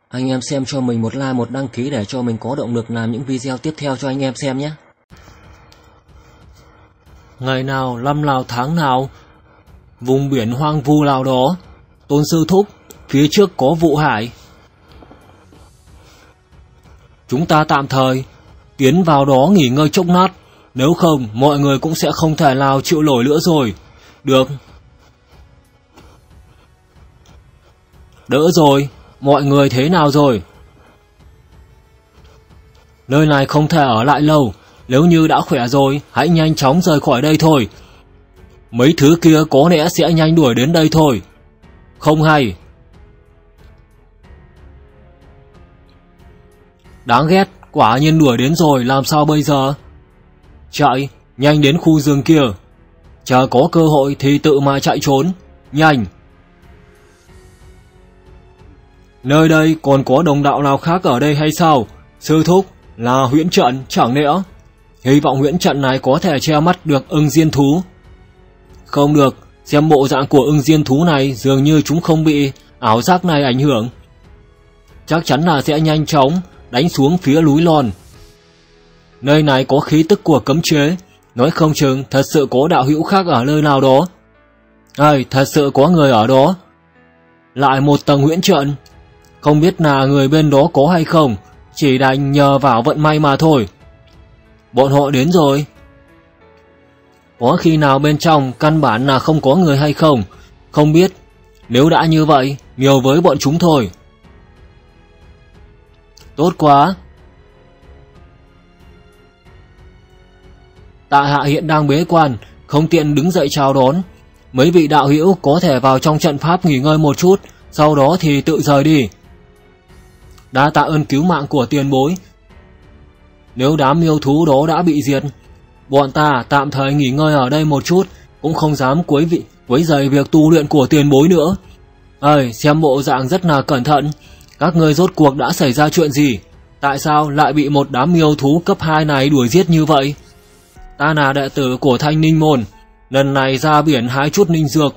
Anh em xem cho mình một like, một đăng ký để cho mình có động lực làm những video tiếp theo cho anh em xem nhé. Ngày nào, năm nào, tháng nào, vùng biển hoang vu nào đó, Tôn sư thúc, phía trước có vụ hải. Chúng ta tạm thời tiến vào đó nghỉ ngơi chốc lát, nếu không mọi người cũng sẽ không thể nào chịu nổi nữa rồi. Được. Đỡ rồi, mọi người thế nào rồi? Nơi này không thể ở lại lâu, nếu như đã khỏe rồi, hãy nhanh chóng rời khỏi đây thôi. Mấy thứ kia có lẽ sẽ nhanh đuổi đến đây thôi. Không hay. Đáng ghét, quả nhiên đuổi đến rồi, làm sao bây giờ? Chạy, nhanh đến khu rừng kia. Chờ có cơ hội thì tự mà chạy trốn, nhanh. Nơi đây còn có đồng đạo nào khác ở đây hay sao? Sư thúc, là huyễn trận chẳng lẽ? Hy vọng huyễn trận này có thể che mắt được ưng diên thú. Không được, xem bộ dạng của ưng diên thú này dường như chúng không bị ảo giác này ảnh hưởng. Chắc chắn là sẽ nhanh chóng đánh xuống phía núi lon. Nơi này có khí tức của cấm chế, nói không chừng thật sự có đạo hữu khác ở nơi nào đó. Thật sự có người ở đó. Lại một tầng huyễn trận, không biết là người bên đó có hay không, chỉ đành nhờ vào vận may mà thôi. Bọn họ đến rồi. Có khi nào bên trong căn bản là không có người hay không? Không biết. Nếu đã như vậy, nhiều với bọn chúng thôi. Tốt quá. Tại hạ hiện đang bế quan, không tiện đứng dậy chào đón. Mấy vị đạo hữu có thể vào trong trận pháp nghỉ ngơi một chút, sau đó thì tự rời đi. Đa tạ ơn cứu mạng của tiền bối. Nếu đám yêu thú đó đã bị diệt, bọn ta tạm thời nghỉ ngơi ở đây một chút, cũng không dám quấy rầy việc tu luyện của tiền bối nữa. Xem bộ dạng rất là cẩn thận. Các ngươi rốt cuộc đã xảy ra chuyện gì? Tại sao lại bị một đám yêu thú cấp 2 này đuổi giết như vậy? Ta là đệ tử của Thanh Ninh Môn, lần này ra biển hái chút linh dược.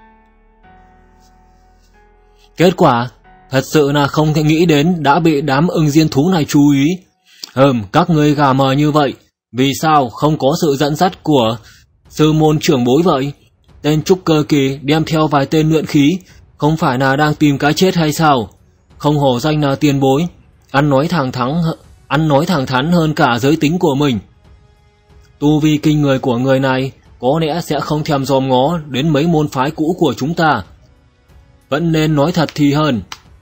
Kết quả, thật sự là không thể nghĩ đến đã bị đám ưng diên thú này chú ý. Các ngươi gà mờ như vậy, vì sao không có sự dẫn dắt của sư môn trưởng bối vậy? Tên trúc cơ kỳ đem theo vài tên luyện khí, không phải là đang tìm cái chết hay sao? Không hổ danh là tiền bối, ăn nói thẳng thắn hơn cả giới tính của mình. Tu vi kinh người của người này có lẽ sẽ không thèm dòm ngó đến mấy môn phái cũ của chúng ta. Vẫn nên nói thật thì hơn.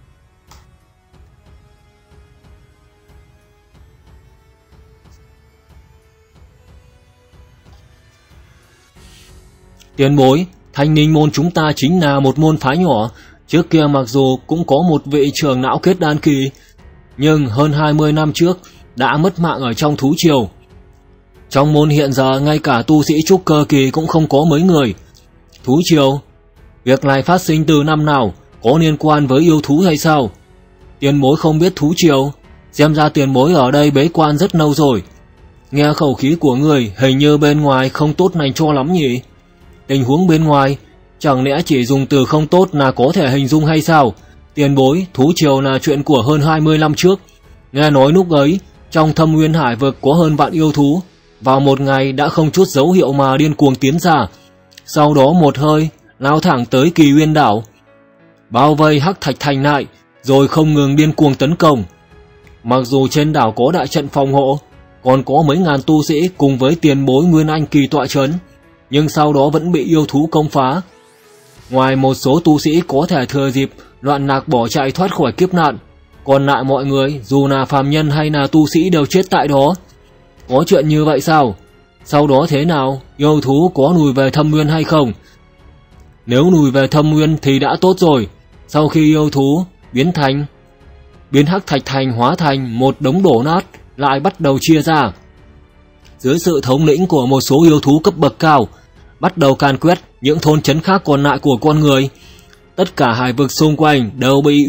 Tiền bối, Thanh Ninh Môn chúng ta chính là một môn phái nhỏ. Trước kia mặc dù cũng có một vị trưởng lão kết đan kỳ, nhưng hơn 20 năm trước đã mất mạng ở trong thú triều. Trong môn hiện giờ ngay cả tu sĩ trúc cơ kỳ cũng không có mấy người. Thú triều, việc này phát sinh từ năm nào, có liên quan với yêu thú hay sao? Tiền bối không biết thú triều, xem ra tiền bối ở đây bế quan rất lâu rồi. Nghe khẩu khí của người hình như bên ngoài không tốt lành cho lắm nhỉ? Tình huống bên ngoài, chẳng lẽ chỉ dùng từ không tốt là có thể hình dung hay sao? Tiền bối, thú triều là chuyện của hơn 20 năm trước. Nghe nói lúc ấy, trong Thâm Nguyên Hải vực có hơn vạn yêu thú, vào một ngày đã không chút dấu hiệu mà điên cuồng tiến ra. Sau đó một hơi, lao thẳng tới Kỳ Uyên đảo, bao vây Hắc Thạch Thành lại, rồi không ngừng điên cuồng tấn công. Mặc dù trên đảo có đại trận phòng hộ, còn có mấy ngàn tu sĩ cùng với tiền bối Nguyên Anh kỳ tọa trấn, nhưng sau đó vẫn bị yêu thú công phá. Ngoài một số tu sĩ có thể thừa dịp loạn lạc bỏ chạy thoát khỏi kiếp nạn, còn lại mọi người dù là phàm nhân hay là tu sĩ đều chết tại đó. Có chuyện như vậy sao? Sau đó thế nào? Yêu thú có lùi về Thâm Nguyên hay không? Nếu lùi về Thâm Nguyên thì đã tốt rồi. Sau khi yêu thú biến Hắc Thạch Thành hóa thành một đống đổ nát, lại bắt đầu chia ra. Dưới sự thống lĩnh của một số yêu thú cấp bậc cao, bắt đầu càn quét những thôn trấn khác còn lại của con người. Tất cả hải vực xung quanh đều bị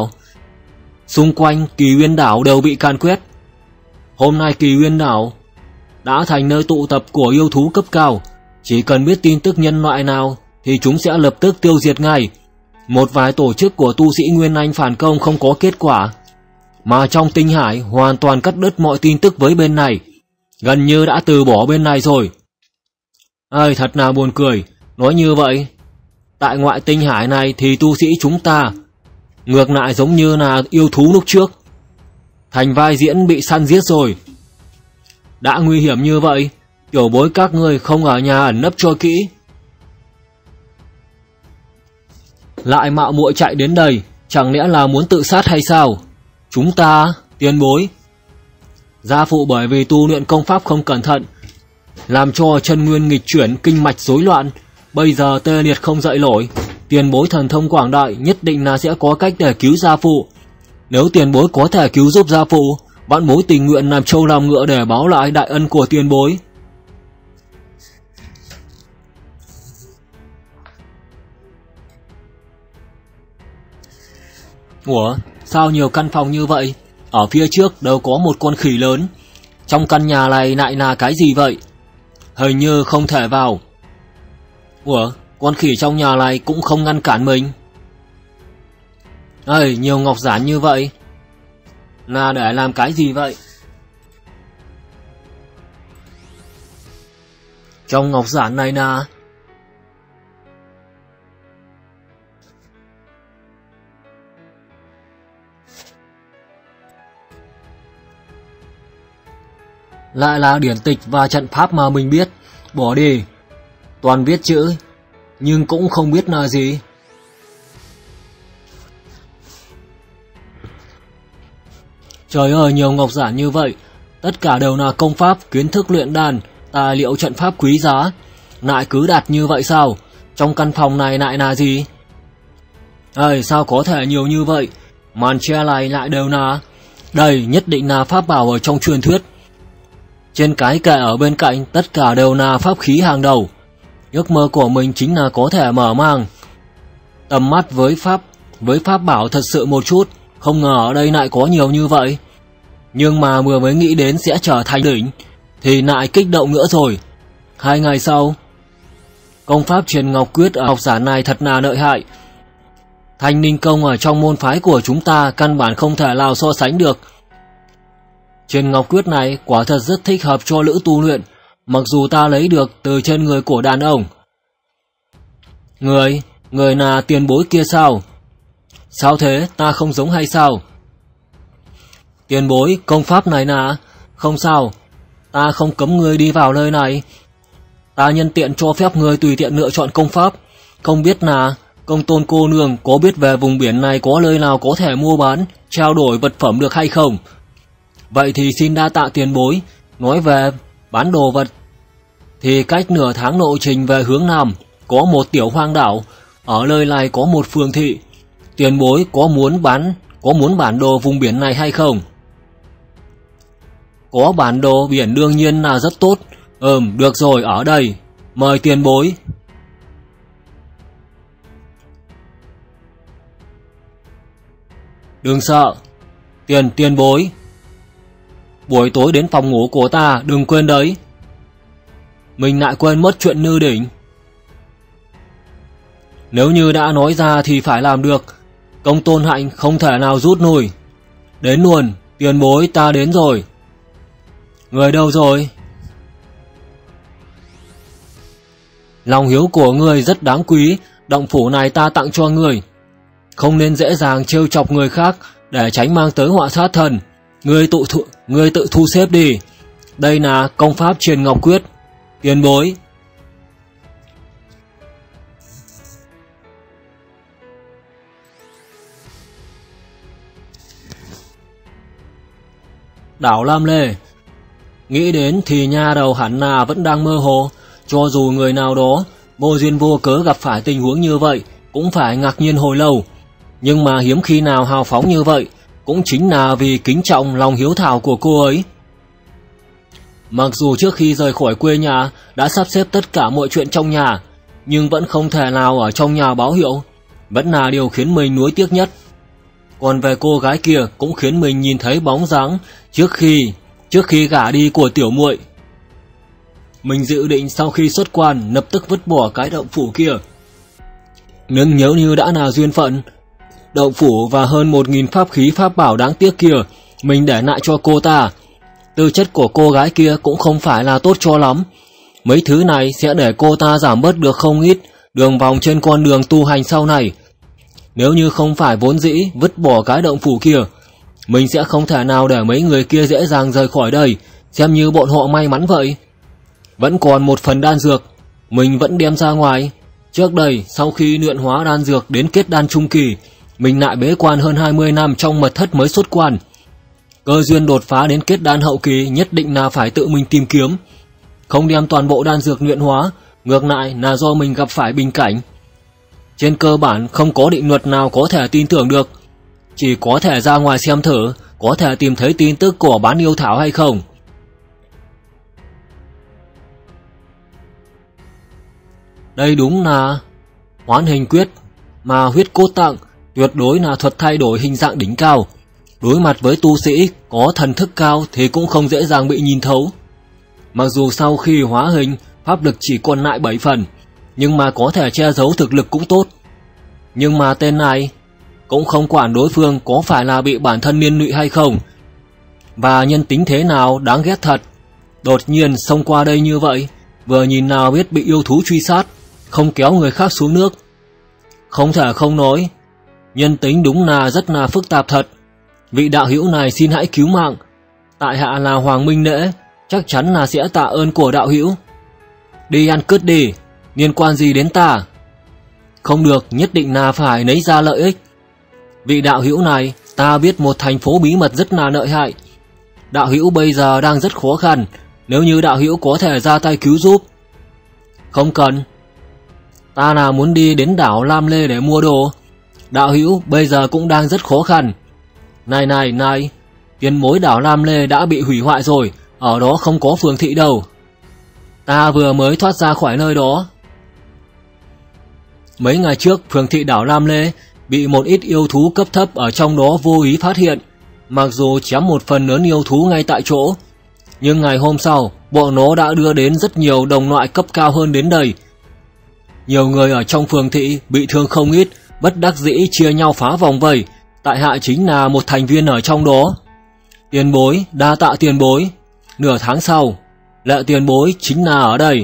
Kỳ Uyên đảo đều bị càn quét. Hôm nay Kỳ Uyên đảo đã thành nơi tụ tập của yêu thú cấp cao, chỉ cần biết tin tức nhân loại nào thì chúng sẽ lập tức tiêu diệt ngay. một vài tổ chức của tu sĩ Nguyên Anh phản công không có kết quả, mà trong Tinh Hải hoàn toàn cắt đứt mọi tin tức với bên này, gần như đã từ bỏ bên này rồi. Ơi, thật là buồn cười, nói như vậy, tại ngoại Tinh Hải này thì tu sĩ chúng ta ngược lại giống như là yêu thú lúc trước, thành vai diễn bị săn giết rồi. Đã nguy hiểm như vậy, tiểu bối các ngươi không ở nhà ẩn nấp cho kỹ, lại mạo muội chạy đến đây, chẳng lẽ là muốn tự sát hay sao? Chúng ta, tiền bối, gia phụ bởi vì tu luyện công pháp không cẩn thận, làm cho chân nguyên nghịch chuyển, kinh mạch rối loạn, bây giờ tê liệt không dậy nổi. Tiền bối thần thông quảng đại, nhất định là sẽ có cách để cứu gia phụ. Nếu tiền bối có thể cứu giúp gia phụ, vãn bối tình nguyện làm trâu làm ngựa để báo lại đại ân của tiền bối. Ủa, sao nhiều căn phòng như vậy? Ở phía trước đều có một con khỉ lớn. Trong căn nhà này lại là cái gì vậy? Hình như không thể vào. Ủa, con khỉ trong nhà này cũng không ngăn cản mình. Ơi, nhiều ngọc giản như vậy là để làm cái gì vậy? Trong ngọc giản này là... lại là điển tịch và trận pháp mà mình biết. Bỏ đi, toàn viết chữ, nhưng cũng không biết là gì. Trời ơi, nhiều ngọc giản như vậy, tất cả đều là công pháp, kiến thức luyện đan, tài liệu trận pháp quý giá. Lại cứ đặt như vậy sao? Trong căn phòng này lại là gì? Ơi, sao có thể nhiều như vậy? Màn che này lại đều là... Đây nhất định là pháp bảo ở trong truyền thuyết. Trên cái kệ ở bên cạnh tất cả đều là pháp khí hàng đầu. Ước mơ của mình chính là có thể mở mang tầm mắt với pháp bảo thật sự một chút. Không ngờ ở đây lại có nhiều như vậy. Nhưng mà vừa mới nghĩ đến sẽ trở thành đỉnh thì lại kích động nữa rồi. 2 ngày sau, công pháp Truyền Ngọc Quyết ở học giả này thật là lợi hại. Thanh Ninh Công ở trong môn phái của chúng ta căn bản không thể nào so sánh được. Truyền Ngọc Quyết này quả thật rất thích hợp cho nữ tu luyện, mặc dù ta lấy được từ trên người của đàn ông. Người là tiền bối kia sao? Sao thế, ta không giống hay sao? Tiền bối, công pháp này là... Không sao, ta không cấm ngươi đi vào nơi này. Ta nhân tiện cho phép ngươi tùy tiện lựa chọn công pháp. Không biết là Công Tôn cô nương có biết về vùng biển này có nơi nào có thể mua bán, trao đổi vật phẩm được hay không? Vậy thì xin đa tạ tiền bối. Nói về bán đồ vật thì cách nửa tháng lộ trình về hướng Nam có một tiểu hoang đảo. Ở nơi này có một phường thị. Tiền bối có muốn bản đồ vùng biển này hay không? Có bản đồ biển đương nhiên là rất tốt. Được rồi, ở đây. Mời tiền bối. Đừng sợ. Tiền bối. Buổi tối đến phòng ngủ của ta, đừng quên đấy. Mình lại quên mất chuyện Nư Đỉnh. Nếu như đã nói ra thì phải làm được. Công Tôn Hạnh không thể nào rút lui. Đến luôn, tiền bối, ta đến rồi. Người đâu rồi? Lòng hiếu của người rất đáng quý. Động phủ này ta tặng cho người. Không nên dễ dàng trêu chọc người khác để tránh mang tới họa sát thân. Ngươi tự thu xếp đi. Đây là công pháp Truyền Ngọc Quyết. Tiền bối. Đảo Lam Lê. Nghĩ đến thì nha đầu hẳn là vẫn đang mơ hồ. Cho dù người nào đó vô duyên vô cớ gặp phải tình huống như vậy cũng phải ngạc nhiên hồi lâu. Nhưng mà hiếm khi nào hào phóng như vậy, cũng chính là vì kính trọng lòng hiếu thảo của cô ấy. Mặc dù trước khi rời khỏi quê nhà đã sắp xếp tất cả mọi chuyện trong nhà, nhưng vẫn không thể nào ở trong nhà báo hiệu, vẫn là điều khiến mình nuối tiếc nhất. Còn về cô gái kia cũng khiến mình nhìn thấy bóng dáng trước khi gả đi của tiểu muội. Mình dự định sau khi xuất quan lập tức vứt bỏ cái động phủ kia. Nhưng nếu như đã là duyên phận, động phủ và hơn 1000 pháp khí pháp bảo đáng tiếc kia mình để lại cho cô ta. Tư chất của cô gái kia cũng không phải là tốt cho lắm. Mấy thứ này sẽ để cô ta giảm bớt được không ít đường vòng trên con đường tu hành sau này. Nếu như không phải vốn dĩ vứt bỏ cái động phủ kia, mình sẽ không thể nào để mấy người kia dễ dàng rời khỏi đây, xem như bọn họ may mắn vậy. Vẫn còn một phần đan dược, mình vẫn đem ra ngoài. Trước đây, sau khi luyện hóa đan dược đến kết đan trung kỳ, mình lại bế quan hơn 20 năm trong mật thất mới xuất quan. Cơ duyên đột phá đến kết đan hậu kỳ nhất định là phải tự mình tìm kiếm. Không đem toàn bộ đan dược luyện hóa, ngược lại là do mình gặp phải bình cảnh. Trên cơ bản không có định luật nào có thể tin tưởng được. Chỉ có thể ra ngoài xem thử, có thể tìm thấy tin tức của bán yêu thảo hay không. Đây đúng là hoán hình quyết, mà huyết cốt tạng tuyệt đối là thuật thay đổi hình dạng đỉnh cao. Đối mặt với tu sĩ có thần thức cao thì cũng không dễ dàng bị nhìn thấu. Mặc dù sau khi hóa hình, pháp lực chỉ còn lại 7 phần, nhưng mà có thể che giấu thực lực cũng tốt. Nhưng mà tên này cũng không quản đối phương có phải là bị bản thân liên lụy hay không, và nhân tính thế nào đáng ghét thật. Đột nhiên xông qua đây như vậy, vừa nhìn nào biết bị yêu thú truy sát, không kéo người khác xuống nước. Không thể không nói, nhân tính đúng là rất là phức tạp thật. Vị đạo hữu này xin hãy cứu mạng, tại hạ là Hoàng Minh Lễ, chắc chắn là sẽ tạ ơn của đạo hữu. Đi ăn cướp đi, liên quan gì đến ta? Không được, nhất định là phải lấy ra lợi ích. Vị đạo hữu này, ta biết một thành phố bí mật rất là lợi hại. Đạo hữu bây giờ đang rất khó khăn, nếu như đạo hữu có thể ra tay cứu giúp. Không cần, ta là muốn đi đến đảo Lam Lê để mua đồ. Đạo hữu bây giờ cũng đang rất khó khăn. Này, tiền mối đảo Lam Lê đã bị hủy hoại rồi, ở đó không có phường thị đâu. Ta vừa mới thoát ra khỏi nơi đó. Mấy ngày trước, phường thị đảo Lam Lê bị một ít yêu thú cấp thấp ở trong đó vô ý phát hiện. Mặc dù chém một phần lớn yêu thú ngay tại chỗ, nhưng ngày hôm sau, bọn nó đã đưa đến rất nhiều đồng loại cấp cao hơn đến đây. Nhiều người ở trong phường thị bị thương không ít, bất đắc dĩ chia nhau phá vòng vây. Tại hạ chính là một thành viên ở trong đó. Tiền bối, đa tạ tiền bối. Nửa tháng sau, Lệ tiền bối chính là ở đây.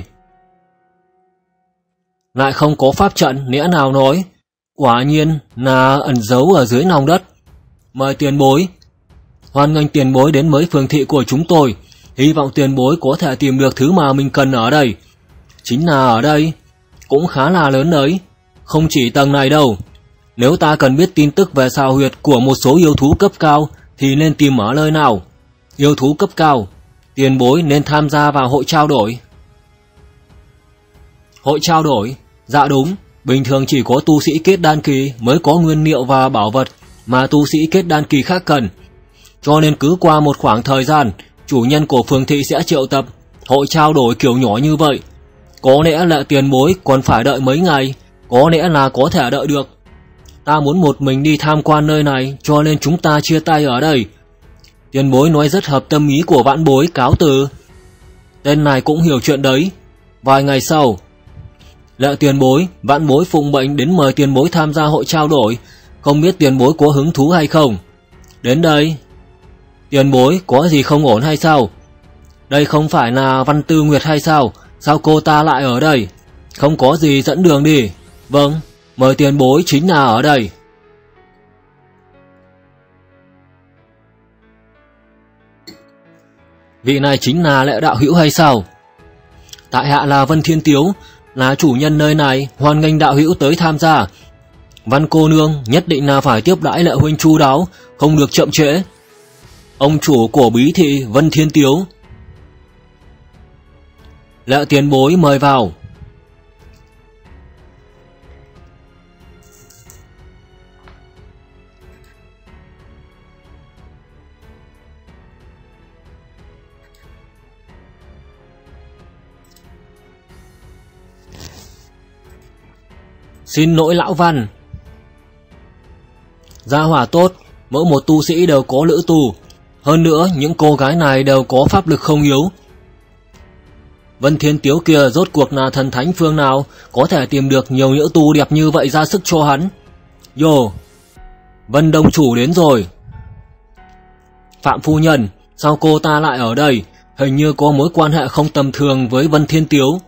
Lại không có pháp trận, lẽ nào nói, quả nhiên là ẩn giấu ở dưới lòng đất. Mời tiền bối. Hoan nghênh tiền bối đến với phường thị của chúng tôi. Hy vọng tiền bối có thể tìm được thứ mà mình cần ở đây. Chính là ở đây, cũng khá là lớn đấy, không chỉ tầng này đâu. Nếu ta cần biết tin tức về xào huyệt của một số yêu thú cấp cao thì nên tìm ở nơi nào? Yêu thú cấp cao, tiền bối nên tham gia vào hội trao đổi. Hội trao đổi? Dạ đúng, bình thường chỉ có tu sĩ kết đan kỳ mới có nguyên liệu và bảo vật mà tu sĩ kết đan kỳ khác cần. Cho nên cứ qua một khoảng thời gian, chủ nhân của phường thị sẽ triệu tập hội trao đổi kiểu nhỏ như vậy. Có lẽ là tiền bối còn phải đợi mấy ngày, có lẽ là có thể đợi được. Ta muốn một mình đi tham quan nơi này, cho nên chúng ta chia tay ở đây. Tiền bối nói rất hợp tâm ý của vãn bối, cáo từ. Tên này cũng hiểu chuyện đấy. Vài ngày sau, Lệ tiền bối, vãn bối phụng mệnh đến mời tiền bối tham gia hội trao đổi, không biết tiền bối có hứng thú hay không? Đến đây. Tiền bối có gì không ổn hay sao? Đây không phải là Văn Tư Nguyệt hay sao? Sao cô ta lại ở đây? Không có gì, dẫn đường đi. Vâng, mời tiền bối chính là ở đây. Vị này chính là Lệ đạo hữu hay sao? Tại hạ là Vân Thiên Tiếu, là chủ nhân nơi này, hoan nghênh đạo hữu tới tham gia. Văn cô nương nhất định là phải tiếp đãi Lệ huynh chu đáo, không được chậm trễ. Ông chủ của bí thị Vân Thiên Tiếu. Lệ tiền bối mời vào. Xin lỗi lão Văn. Gia hỏa tốt, mỗi một tu sĩ đều có lữ tù. Hơn nữa, những cô gái này đều có pháp lực không yếu. Vân Thiên Tiếu kia rốt cuộc là thần thánh phương nào có thể tìm được nhiều nữ tu đẹp như vậy ra sức cho hắn. Yo, Vân Đông chủ đến rồi. Phạm phu nhân, sao cô ta lại ở đây? Hình như có mối quan hệ không tầm thường với Vân Thiên Tiếu.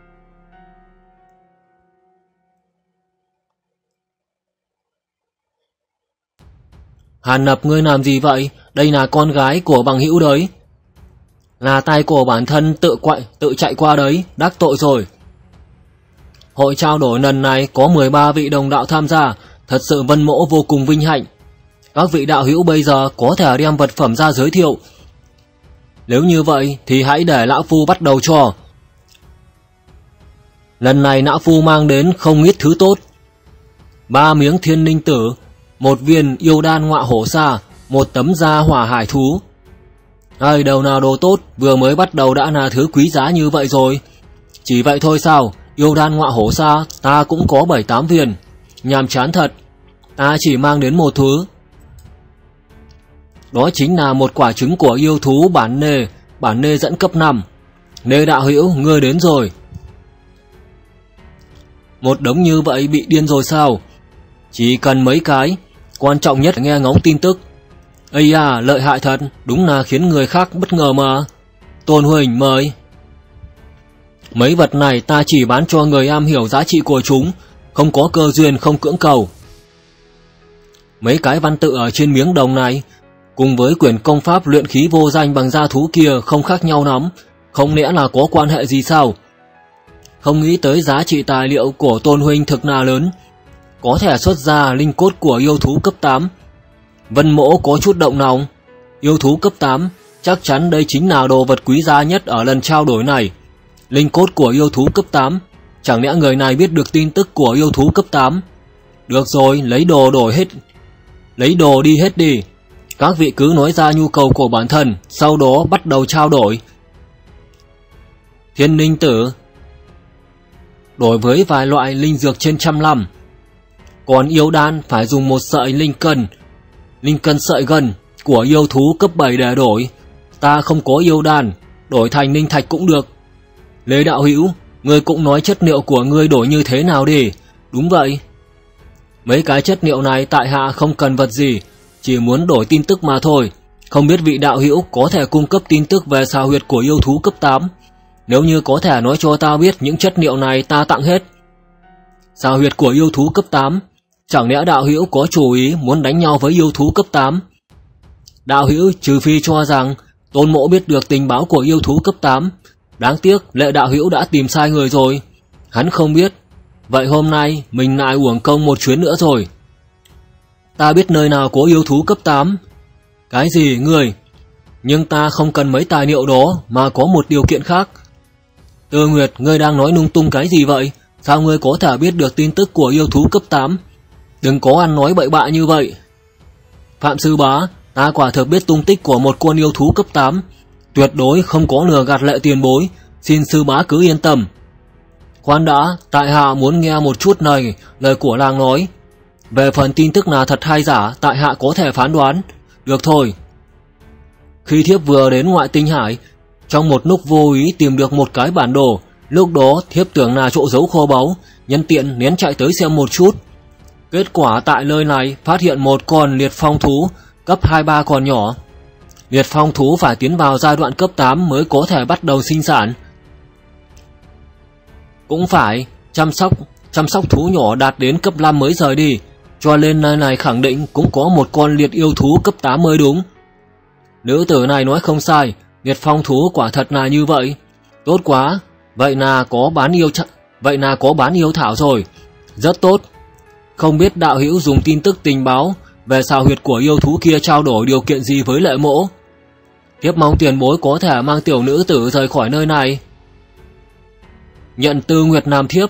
Hàn Nập, ngươi làm gì vậy? Đây là con gái của bằng hữu đấy. Là tay của bản thân tự chạy qua đấy, đắc tội rồi. Hội trao đổi lần này có 13 vị đồng đạo tham gia, thật sự Vân Mỗ vô cùng vinh hạnh. Các vị đạo hữu bây giờ có thể đem vật phẩm ra giới thiệu. Nếu như vậy thì hãy để lão phu bắt đầu cho. Lần này lão phu mang đến không ít thứ tốt. 3 miếng thiên ninh tử, 1 viên yêu đan ngọa hổ sa, 1 tấm da hỏa hải thú. Đầu nào đồ tốt, vừa mới bắt đầu đã là thứ quý giá như vậy rồi. Chỉ vậy thôi sao? Yêu đan ngọa hổ sa ta cũng có 7-8 viên. Nhàm chán thật, ta chỉ mang đến một thứ. Đó chính là một quả trứng của yêu thú bản nê dẫn cấp 5. Nê đạo hữu, ngươi đến rồi. Một đống như vậy bị điên rồi sao? Chỉ cần mấy cái, quan trọng nhất là nghe ngóng tin tức. Ây à, lợi hại thật, đúng là khiến người khác bất ngờ mà. Tôn huynh mời. Mấy vật này ta chỉ bán cho người am hiểu giá trị của chúng, không có cơ duyên không cưỡng cầu. Mấy cái văn tự ở trên miếng đồng này cùng với quyển công pháp luyện khí vô danh bằng da thú kia không khác nhau lắm, không lẽ là có quan hệ gì sao? Không nghĩ tới giá trị tài liệu của Tôn huynh thực là lớn, có thể xuất ra linh cốt của yêu thú cấp 8. Vân Mỗ có chút động lòng. Yêu thú cấp 8, chắc chắn đây chính là đồ vật quý giá nhất ở lần trao đổi này. Linh cốt của yêu thú cấp 8, chẳng lẽ người này biết được tin tức của yêu thú cấp 8? Được rồi, lấy đồ đi hết đi. Các vị cứ nói ra nhu cầu của bản thân, sau đó bắt đầu trao đổi. Thiên ninh tử đổi với vài loại linh dược trên 100 năm. Còn yêu đan phải dùng một sợi linh cân sợi gân của yêu thú cấp 7 để đổi. Ta không có yêu đan, đổi thành linh thạch cũng được. Lê đạo hữu, ngươi cũng nói chất liệu của ngươi đổi như thế nào đi. Đúng vậy. Mấy cái chất liệu này tại hạ không cần vật gì, chỉ muốn đổi tin tức mà thôi. Không biết vị đạo hữu có thể cung cấp tin tức về xào huyệt của yêu thú cấp 8. Nếu như có thể nói cho ta biết những chất liệu này ta tặng hết. Xào huyệt của yêu thú cấp 8, chẳng lẽ đạo hữu có chủ ý muốn đánh nhau với yêu thú cấp 8? Đạo hữu trừ phi cho rằng Tôn Mỗ biết được tình báo của yêu thú cấp 8. Đáng tiếc Lệ đạo hữu đã tìm sai người rồi. Hắn không biết. Vậy hôm nay mình lại uổng công một chuyến nữa rồi. Ta biết nơi nào có yêu thú cấp 8. Cái gì ngươi? Nhưng ta không cần mấy tài liệu đó, mà có một điều kiện khác. Tư Nguyệt, ngươi đang nói lung tung cái gì vậy? Sao ngươi có thể biết được tin tức của yêu thú cấp 8? Đừng có ăn nói bậy bạ như vậy. Phạm sư bá, ta quả thực biết tung tích của một con yêu thú cấp 8. Tuyệt đối không có lừa gạt Lệ tiền bối, xin sư bá cứ yên tâm. Khoan đã, tại hạ muốn nghe một chút lời của làng nói. Về phần tin tức là thật hay giả, tại hạ có thể phán đoán. Được thôi. Khi thiếp vừa đến ngoại tinh hải, trong một lúc vô ý tìm được một cái bản đồ. Lúc đó thiếp tưởng là chỗ giấu kho báu, nhân tiện lén chạy tới xem một chút. Kết quả tại nơi này phát hiện một con liệt phong thú cấp 2-3 còn nhỏ. Liệt phong thú phải tiến vào giai đoạn cấp 8 mới có thể bắt đầu sinh sản. Cũng phải chăm sóc thú nhỏ đạt đến cấp 5 mới rời đi, cho nên nơi này khẳng định cũng có một con liệt yêu thú cấp 8 mới đúng. Nữ tử này nói không sai, liệt phong thú quả thật là như vậy. Tốt quá, vậy là có bán yêu thảo rồi. Rất tốt. Không biết đạo hữu dùng tin tức tình báo về xào huyệt của yêu thú kia trao đổi điều kiện gì với Lệ mỗ? Thiếp mong tiền bối có thể mang tiểu nữ tử rời khỏi nơi này. Nhận Tư Nguyệt làm thiếp.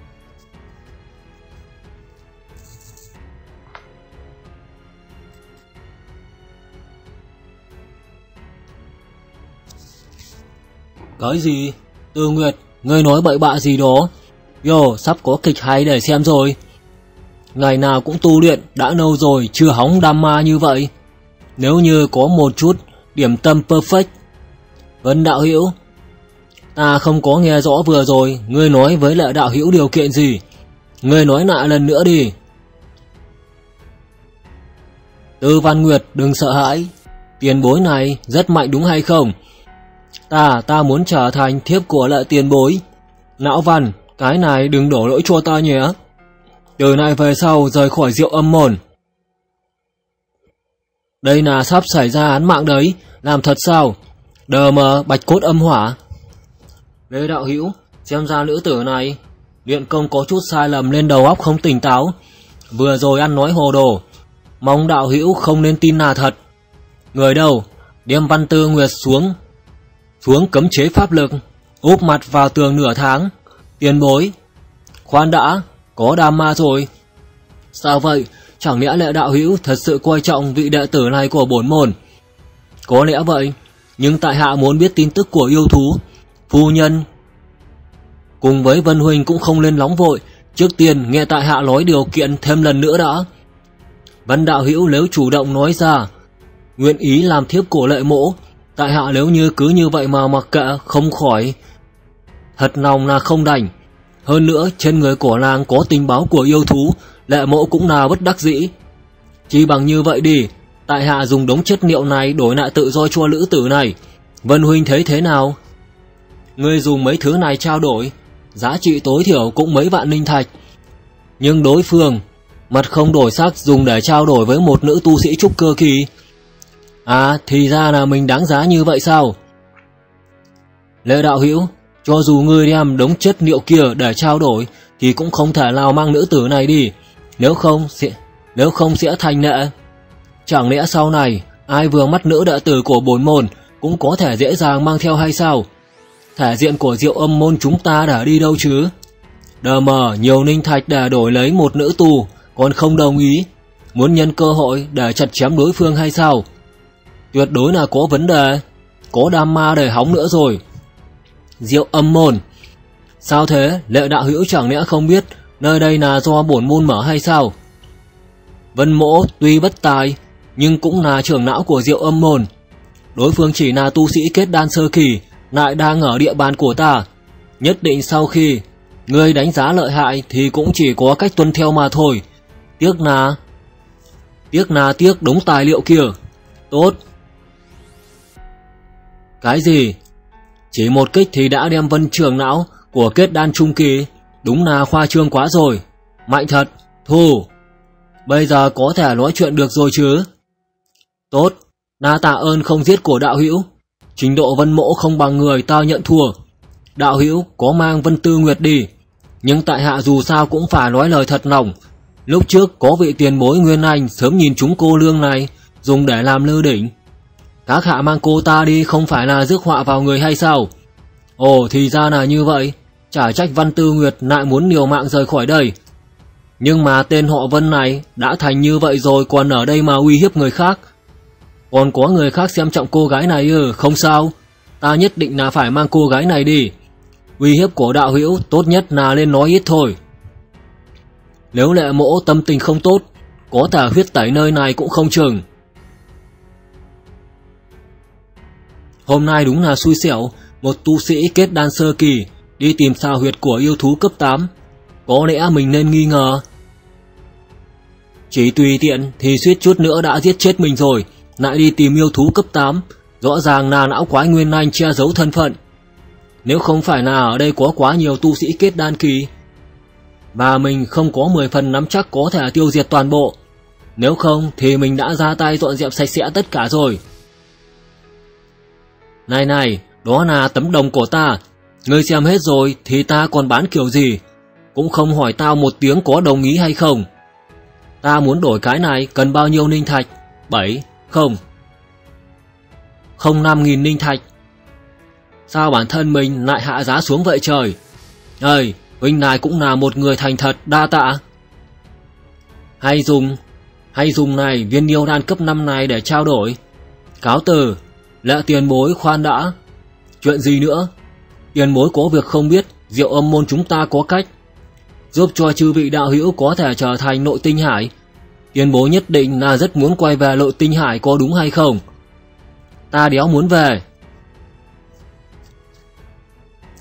Cái gì? Tư Nguyệt, ngươi nói bậy bạ gì đó? Sắp có kịch hay để xem rồi. Ngày nào cũng tu luyện, đã lâu rồi chưa hóng đam ma như vậy. Nếu như có một chút điểm tâm perfect. Vân đạo hữu, Ta không có nghe rõ vừa rồi ngươi nói với Lệ đạo hữu điều kiện gì. Ngươi nói lại lần nữa đi. Tư Văn Nguyệt, đừng sợ hãi. Tiền bối này rất mạnh đúng hay không? Ta muốn trở thành thiếp của Lệ tiền bối. Lão Văn, cái này đừng đổ lỗi cho ta nhé. Từ nay về sau rời khỏi Diệu Âm môn. Đây là sắp xảy ra án mạng đấy. Làm thật sao? Đờ mờ bạch cốt âm hỏa. Lê đạo hữu, xem ra nữ tử này luyện công có chút sai lầm nên đầu óc không tỉnh táo. Vừa rồi ăn nói hồ đồ. Mong đạo hữu không nên tin là thật. Người đâu? Đem Văn Tư Nguyệt xuống cấm chế pháp lực, úp mặt vào tường nửa tháng. Tiền bối. Khoan đã, có đam ma rồi. Sao vậy? Chẳng lẽ Lệ đạo hữu thật sự coi trọng vị đệ tử này của bổn môn? Có lẽ vậy, nhưng tại hạ muốn biết tin tức của yêu thú. Phu nhân cùng với Vân huynh cũng không lên nóng vội, trước tiên nghe tại hạ nói điều kiện thêm lần nữa đã. Văn đạo hữu nếu chủ động nói ra nguyện ý làm thiếp của Lệ mỗ, tại hạ nếu như cứ như vậy mà mặc kệ không khỏi thật lòng là không đành. Hơn nữa trên người của nàng có tình báo của yêu thú, Lệ mỗ cũng là bất đắc dĩ. Chỉ bằng như vậy đi, tại hạ dùng đống chất liệu này đổi lại tự do cho nữ tử này. Vân huynh thấy thế nào? Ngươi dùng mấy thứ này trao đổi, giá trị tối thiểu cũng mấy vạn linh thạch. Nhưng đối phương mặt không đổi sắc dùng để trao đổi với một nữ tu sĩ trúc cơ kỳ. À, thì ra là mình đáng giá như vậy sao? Lê đạo hữu, cho dù ngươi đem đống chất liệu kia để trao đổi thì cũng không thể nào mang nữ tử này đi, nếu không sẽ thành nệ. Chẳng lẽ sau này ai vừa mắt nữ đệ tử của bổn môn cũng có thể dễ dàng mang theo hay sao? Thể diện của Diệu Âm môn chúng ta đã đi đâu chứ? Đờ mờ nhiều linh thạch để đổi lấy một nữ tù còn không đồng ý, muốn nhân cơ hội để chặt chém đối phương hay sao? Tuyệt đối là có vấn đề, có đam ma để hóng nữa rồi. Diệu Âm môn? Sao thế? Lệ đạo hữu chẳng lẽ không biết nơi đây là do bổn môn mở hay sao? Vân mỗ tuy bất tài nhưng cũng là trưởng lão của Diệu Âm môn. Đối phương chỉ là tu sĩ kết đan sơ kỳ, lại đang ở địa bàn của ta. Nhất định sau khi ngươi đánh giá lợi hại thì cũng chỉ có cách tuân theo mà thôi. Tiếc đống tài liệu kia. Tốt. Cái gì? Chỉ một kích thì đã đem Vân trưởng lão của kết đan trung kỳ, đúng là khoa trương quá rồi. Mạnh thật. Thu. Bây giờ có thể nói chuyện được rồi chứ? Tốt. Na tạ ơn không giết của đạo hữu. Trình độ Vân mỗ không bằng người, ta nhận thua. Đạo hữu có mang Vân Tư Nguyệt đi, nhưng tại hạ dù sao cũng phải nói lời thật lòng. Lúc trước có vị tiền bối Nguyên Anh sớm nhìn chúng cô nương này dùng để làm lư đỉnh. Các hạ mang cô ta đi không phải là rước họa vào người hay sao? Ồ, thì ra là như vậy. Chả trách Văn Tư Nguyệt lại muốn liều mạng rời khỏi đây. Nhưng mà tên họ Vân này đã thành như vậy rồi còn ở đây mà uy hiếp người khác. Còn có người khác xem trọng cô gái này không sao. Ta nhất định là phải mang cô gái này đi. Uy hiếp của đạo hữu tốt nhất là nên nói ít thôi. Nếu Lệ mỗ tâm tình không tốt, có thể huyết tẩy nơi này cũng không chừng. Hôm nay đúng là xui xẻo, một tu sĩ kết đan sơ kỳ đi tìm xào huyệt của yêu thú cấp 8. Có lẽ mình nên nghi ngờ. Chỉ tùy tiện thì suýt chút nữa đã giết chết mình rồi, lại đi tìm yêu thú cấp 8. Rõ ràng là lão quái Nguyên Anh che giấu thân phận. Nếu không phải là ở đây có quá nhiều tu sĩ kết đan kỳ, và mình không có 10 phần nắm chắc có thể tiêu diệt toàn bộ. Nếu không thì mình đã ra tay dọn dẹp sạch sẽ tất cả rồi. Này, đó là tấm đồng của ta. Ngươi xem hết rồi thì ta còn bán kiểu gì, cũng không hỏi tao một tiếng có đồng ý hay không. Ta muốn đổi cái này cần bao nhiêu linh thạch? 5.000 linh thạch. Sao bản thân mình lại hạ giá xuống vậy trời? Ơi, huynh này cũng là một người thành thật, đa tạ. Hay dùng này viên yêu đan cấp 5 này để trao đổi. Cáo từ. Lệ tiền bối khoan đã. Chuyện gì nữa? Tiền bối có việc không biết, Diệu Âm môn chúng ta có cách giúp cho chư vị đạo hữu có thể trở thành nội tinh hải. Tiền bối nhất định là rất muốn quay về nội tinh hải, có đúng hay không? Ta đéo muốn về.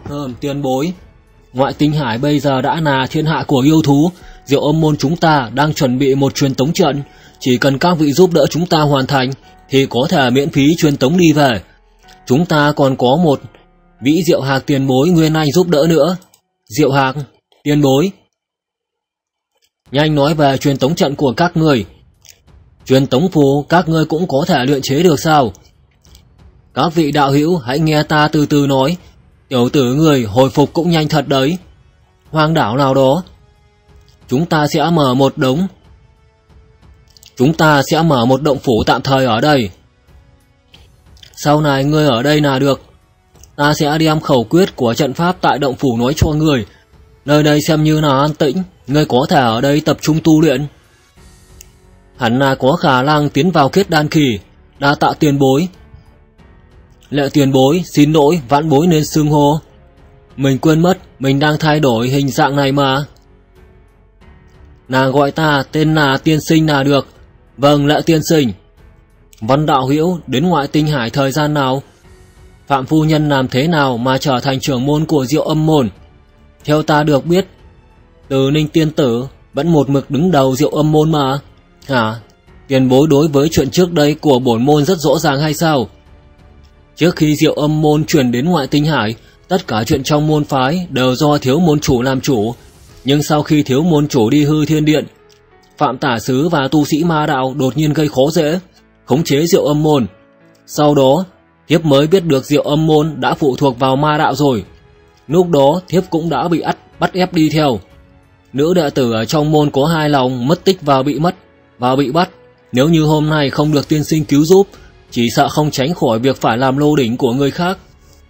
Tiền bối, ngoại tinh hải bây giờ đã là thiên hạ của yêu thú. Diệu Âm môn chúng ta đang chuẩn bị một truyền tống trận, chỉ cần các vị giúp đỡ chúng ta hoàn thành thì có thể miễn phí truyền tống đi về. Chúng ta còn có một vị Diệu Hạc tiền bối nguyên anh giúp đỡ nữa. Diệu Hạc tiền bối, nhanh nói về truyền tống trận của các người. Truyền tống phù các ngươi cũng có thể luyện chế được sao? Các vị đạo hữu hãy nghe ta từ từ nói. Tiểu tử người hồi phục cũng nhanh thật đấy. Hoang đảo nào đó Chúng ta sẽ mở một động phủ tạm thời ở đây. Sau này ngươi ở đây là được. Ta sẽ đem khẩu quyết của trận pháp tại động phủ nói cho ngươi. Nơi đây xem như là an tĩnh, ngươi có thể ở đây tập trung tu luyện. Hẳn là có khả năng tiến vào kết đan kỳ. Đa tạ tiền bối. Lệ tiền bối, xin lỗi, vãn bối nên xưng hô. Mình quên mất, mình đang thay đổi hình dạng này mà. Nàng gọi ta tên là tiên sinh là được. Vâng, Lệ tiên sinh. Văn đạo hữu đến ngoại tinh hải thời gian nào? Phạm phu nhân làm thế nào mà trở thành trưởng môn của Diệu Âm môn? Theo ta được biết, Từ Ninh tiên tử vẫn một mực đứng đầu Diệu Âm môn mà. Hả? Tiền bối đối với chuyện trước đây của bổn môn rất rõ ràng hay sao? Trước khi Diệu Âm môn chuyển đến ngoại tinh hải, tất cả chuyện trong môn phái đều do thiếu môn chủ làm chủ. Nhưng sau khi thiếu môn chủ đi hư thiên điện, Phạm tả sứ và tu sĩ ma đạo đột nhiên gây khó dễ, khống chế Diệu Âm môn. Sau đó, thiếp mới biết được Diệu Âm môn đã phụ thuộc vào ma đạo rồi. Lúc đó thiếp cũng đã bị bắt ép đi theo. Nữ đệ tử ở trong môn có hai lòng mất tích và bị bắt. Nếu như hôm nay không được tiên sinh cứu giúp, chỉ sợ không tránh khỏi việc phải làm lô đỉnh của người khác.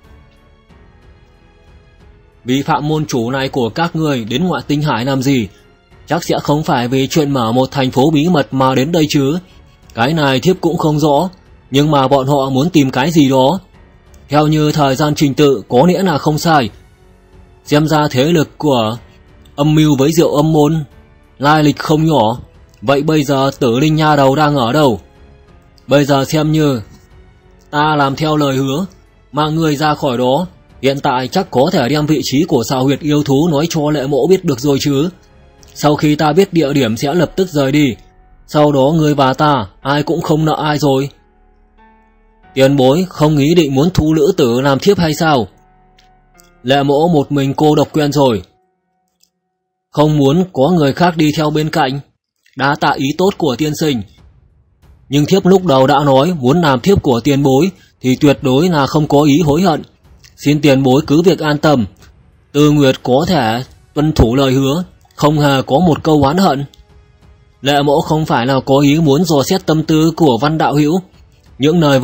Vi phạm môn chủ này của các người đến ngoại tinh hải làm gì? Chắc sẽ không phải vì chuyện mở một thành phố bí mật mà đến đây chứ. Cái này thiếp cũng không rõ, nhưng mà bọn họ muốn tìm cái gì đó. Theo như thời gian trình tự có nghĩa là không sai. Xem ra thế lực của âm mưu với Diệu Âm môn lai lịch không nhỏ. Vậy bây giờ Tử Linh nha đầu đang ở đâu? Bây giờ xem như ta làm theo lời hứa, mang người ra khỏi đó. Hiện tại chắc có thể đem vị trí của xào huyệt yêu thú nói cho Lệ mỗ biết được rồi chứ. Sau khi ta biết địa điểm sẽ lập tức rời đi. Sau đó người và ta ai cũng không nợ ai rồi. Tiền bối không ý định muốn thu nữ tử làm thiếp hay sao? Lệ mỗ một mình cô độc quen rồi, không muốn có người khác đi theo bên cạnh. Đa tạ ý tốt của tiên sinh, nhưng thiếp lúc đầu đã nói muốn làm thiếp của tiền bối thì tuyệt đối là không có ý hối hận. Xin tiền bối cứ việc an tâm, Tư Nguyệt có thể tuân thủ lời hứa, không hề có một câu oán hận. Lệ mỗ không phải là có ý muốn dò xét tâm tư của Văn đạo hữu. Những lời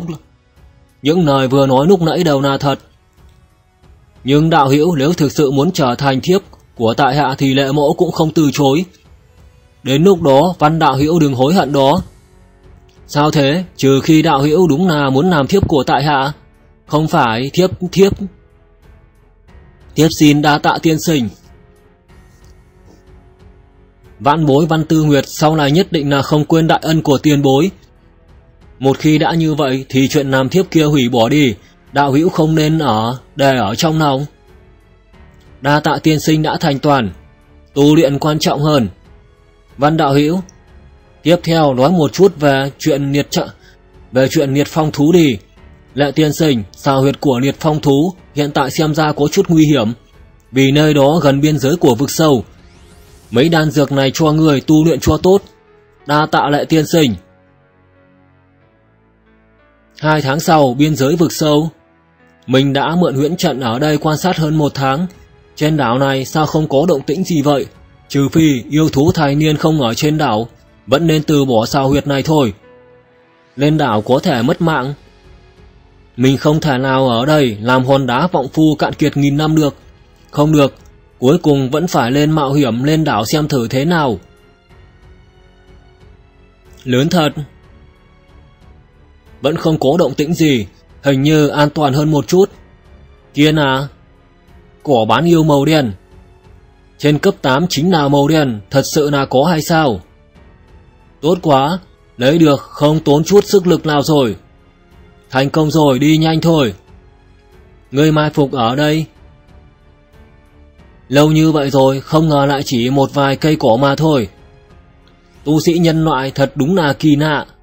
vừa nói lúc nãy đều là thật. Nhưng đạo hữu nếu thực sự muốn trở thành thiếp của tại hạ thì Lệ mỗ cũng không từ chối. Đến lúc đó Văn đạo hữu đừng hối hận đó. Sao thế? Trừ khi đạo hữu đúng là muốn làm thiếp của tại hạ. Không phải thiếp xin đa tạ tiên sinh. Vãn bối Văn Tư Nguyệt sau này nhất định là không quên đại ân của tiền bối. Một khi đã như vậy thì chuyện làm thiếp kia hủy bỏ đi. Đạo hữu không nên để ở trong lòng. Đa tạ tiên sinh đã thành toàn, tu luyện quan trọng hơn. Văn đạo hữu, tiếp theo nói một chút về chuyện Liệt Phong thú đi. Lệ tiên sinh, xào huyệt của Liệt Phong thú hiện tại xem ra có chút nguy hiểm, vì nơi đó gần biên giới của vực sâu. Mấy đan dược này cho người tu luyện cho tốt. Đa tạ Lệ tiên sinh. 2 tháng sau, biên giới vực sâu. Mình đã mượn huyễn trận ở đây quan sát hơn 1 tháng. Trên đảo này sao không có động tĩnh gì vậy? Trừ phi yêu thú thành niên không ở trên đảo, vẫn nên từ bỏ xào huyệt này thôi. Lên đảo có thể mất mạng. Mình không thể nào ở đây làm hòn đá vọng phu cạn kiệt nghìn năm được. Không được, cuối cùng vẫn phải lên mạo hiểm lên đảo xem thử thế nào. Lớn thật. Vẫn không có động tĩnh gì, hình như an toàn hơn một chút. Kia à, cỏ bán yêu màu đen. Trên cấp 8 chính là màu đen, thật sự là có hay sao? Tốt quá, lấy được không tốn chút sức lực nào rồi. Thành công rồi, đi nhanh thôi. Người mai phục ở đây, Lâu như vậy rồi, không ngờ lại chỉ một vài cây cỏ mà thôi. Tu sĩ nhân loại thật đúng là kỳ lạ.